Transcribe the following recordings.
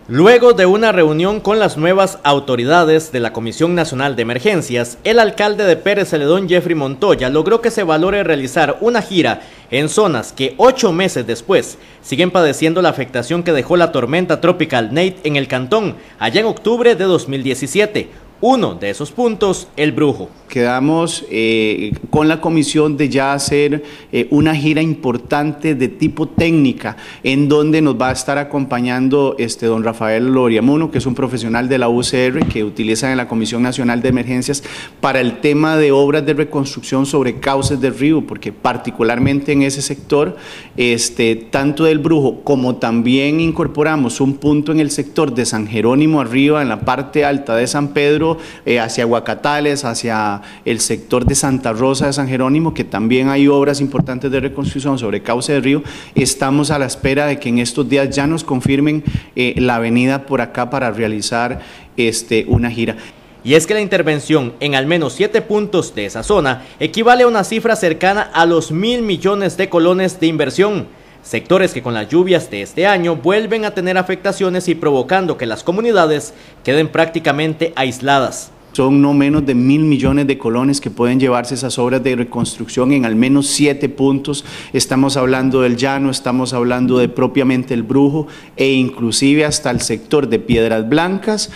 Luego de una reunión con las nuevas autoridades de la Comisión Nacional de Emergencias, el alcalde de Pérez Celedón, Jeffrey Montoya, logró que se valore realizar una gira en zonas que 8 meses después siguen padeciendo la afectación que dejó la tormenta tropical Nate en el cantón allá en octubre de 2017. Uno de esos puntos, El Brujo. Quedamos con la comisión de ya hacer una gira importante de tipo técnica, en donde nos va a estar acompañando don Rafael Loriamuno, que es un profesional de la UCR que utilizan en la Comisión Nacional de Emergencias para el tema de obras de reconstrucción sobre cauces del río, porque particularmente en ese sector, tanto del Brujo como también incorporamos un punto en el sector de San Jerónimo arriba, en la parte alta de San Pedro, hacia Huacatales, hacia el sector de Santa Rosa de San Jerónimo, que también hay obras importantes de reconstrucción sobre cauce del río. Estamos a la espera de que en estos días ya nos confirmen la avenida por acá para realizar una gira. Y es que la intervención en al menos 7 puntos de esa zona equivale a una cifra cercana a los 1.000 millones de colones de inversión. Sectores que con las lluvias de este año vuelven a tener afectaciones y provocando que las comunidades queden prácticamente aisladas. Son no menos de 1.000 millones de colones que pueden llevarse esas obras de reconstrucción en al menos 7 puntos. Estamos hablando del Llano, estamos hablando de propiamente El Brujo e inclusive hasta el sector de Piedras Blancas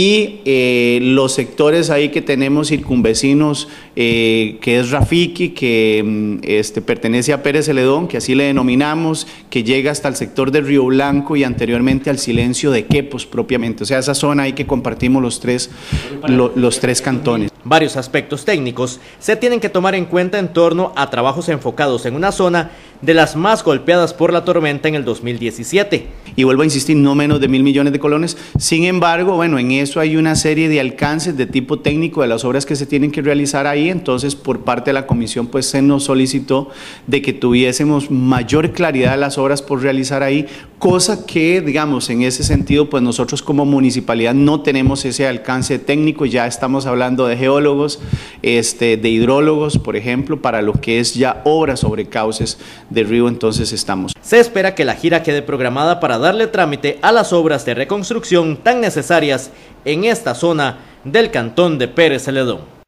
y los sectores ahí que tenemos circunvecinos, que es Rafiki, que pertenece a Pérez Celedón, que así le denominamos, que llega hasta el sector de Río Blanco y anteriormente al Silencio de Quepos propiamente. O sea, esa zona ahí que compartimos los tres cantones. Varios aspectos técnicos se tienen que tomar en cuenta en torno a trabajos enfocados en una zona de las más golpeadas por la tormenta en el 2017. Y vuelvo a insistir, no menos de 1.000 millones de colones. Sin embargo, bueno, en eso hay una serie de alcances de tipo técnico de las obras que se tienen que realizar ahí. Entonces, por parte de la comisión, pues se nos solicitó de que tuviésemos mayor claridad de las obras por realizar ahí, cosa que, digamos, en ese sentido, pues nosotros como municipalidad no tenemos ese alcance técnico. Ya estamos hablando de geólogos, de hidrólogos, por ejemplo, para lo que es ya obras sobre cauces del río. Entonces estamos. Se espera que la gira quede programada para darle trámite a las obras de reconstrucción tan necesarias en esta zona del cantón de Pérez Celedón.